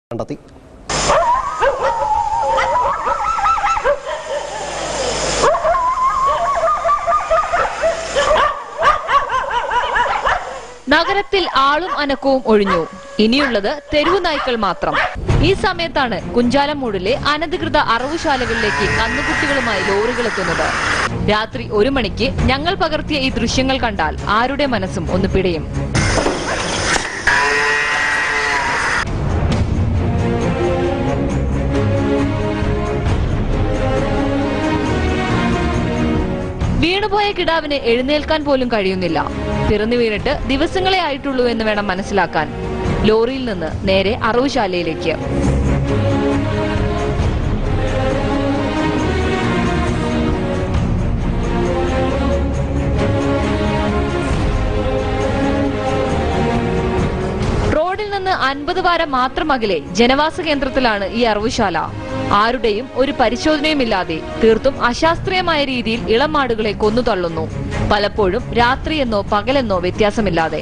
കണ്ടെത്തി. നഗരത്തിൽ ആളും അനക്കവും ഒഴിഞ്ഞു. ഇനിയുള്ളത് തെരുവു നായ്ക്കൾ മാത്രം. ഈ സമയത്താണ് കുഞ്ചാലമൂടിലെ അനധികൃത അറവുശാലകളിലേക്ക് കന്നുകുട്ടികളുമായി ലോറികൾ എത്തുന്നത്. രാത്രി 1 മണിക്ക് ഞങ്ങൾ പകർത്തിയ ഈ ദൃശ്യങ്ങൾ കണ്ടാൽ ആരുടെ മനസ്സും ഒന്ന് പിടയും. വീണുപോയ കിടാവിന് എഴുന്നേൽക്കാൻ പോലും കഴിയുന്നില്ല. പിറന്നു വീണിട്ട് ദിവസങ്ങളെ ആയിട്ടുള്ളൂ എന്ന് വേണം മനസ്സിലാക്കാൻ. ലോറിയിൽ നിന്ന് നേരെ അറവുശാലയിലേക്ക്. റോഡിൽ നിന്ന് 50 വാരം മാത്രം അകലെ ജനവാസ കേന്ദ്രത്തിലാണ് ഈ അറവുശാല. ആരുടെയും ഒരു പരിശോധനയുമില്ലാതെ തീർത്തും അശാസ്ത്രീയമായ രീതിയിൽ ഇളമാടുകളെ കൊന്നുതള്ളുന്നു. പലപ്പോഴും രാത്രിയെന്നോ പകലെന്നോ വ്യത്യാസമില്ലാതെ.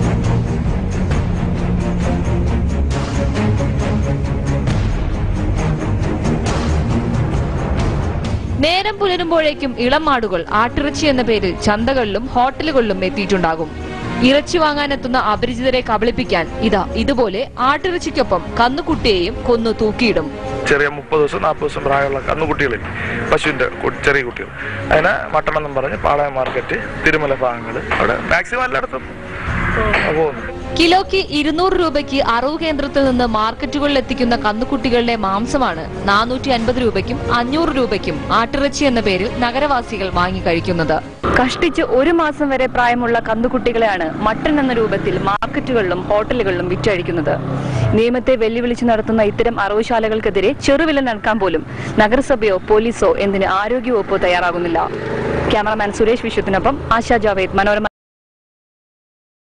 നേരം പുലരുമ്പോഴേക്കും ഇളമാടുകൾ ആട്ടിറച്ചി എന്ന പേരിൽ ചന്തകളിലും ഹോട്ടലുകളിലും എത്തിയിട്ടുണ്ടാകും. ഇറച്ചി വാങ്ങാനെത്തുന്ന അപരിചിതരെ കബളിപ്പിക്കാൻ ഇതുപോലെ ആട്ടിറച്ചിക്കൊപ്പം കന്നുകുട്ടിയെയും കൊന്നു തൂക്കിയിടും. ചെറിയ 30 ദിവസം 40 ദിവസം പ്രായമുള്ള കന്നുകുട്ടികളിൽ പശുവിന്റെ ചെറിയ കുട്ടികൾ അതിനെ മട്ടൺ എന്നും പറഞ്ഞ് പാളയം മാർക്കറ്റ്, തിരുമല ഭാഗങ്ങൾ അവിടെ മാക്സിമം എല്ലായിടത്തും പോകുന്നു. കിലോയ്ക്ക് 200 രൂപയ്ക്ക് അറവ് കേന്ദ്രത്തിൽ നിന്ന് മാർക്കറ്റുകളിൽ എത്തിക്കുന്ന കന്നുകുട്ടികളുടെ മാംസമാണ് 450 രൂപയ്ക്കും 500 രൂപയ്ക്കും ആട്ടിറച്ചി എന്ന പേരിൽ നഗരവാസികൾ വാങ്ങി കഴിക്കുന്നത്. കഷ്ടിച്ച് 1 മാസം വരെ പ്രായമുള്ള കന്നുകുട്ടികളെയാണ് മട്ടൺ എന്ന രൂപത്തിൽ മാർക്കറ്റുകളിലും ഹോട്ടലുകളിലും വിറ്റഴിക്കുന്നത്. നിയമത്തെ വെല്ലുവിളിച്ച് നടത്തുന്ന ഇത്തരം അറവുശാലകൾക്കെതിരെ ചെറുവില നടക്കാൻ പോലും നഗരസഭയോ പോലീസോ എന്തിന് ആരോഗ്യവകുപ്പോ തയ്യാറാകുന്നില്ല. ക്യാമറമാൻ സുരേഷ് വിശ്വത്തിനൊപ്പം ആശാ ജാവേദ്, മനോരമ.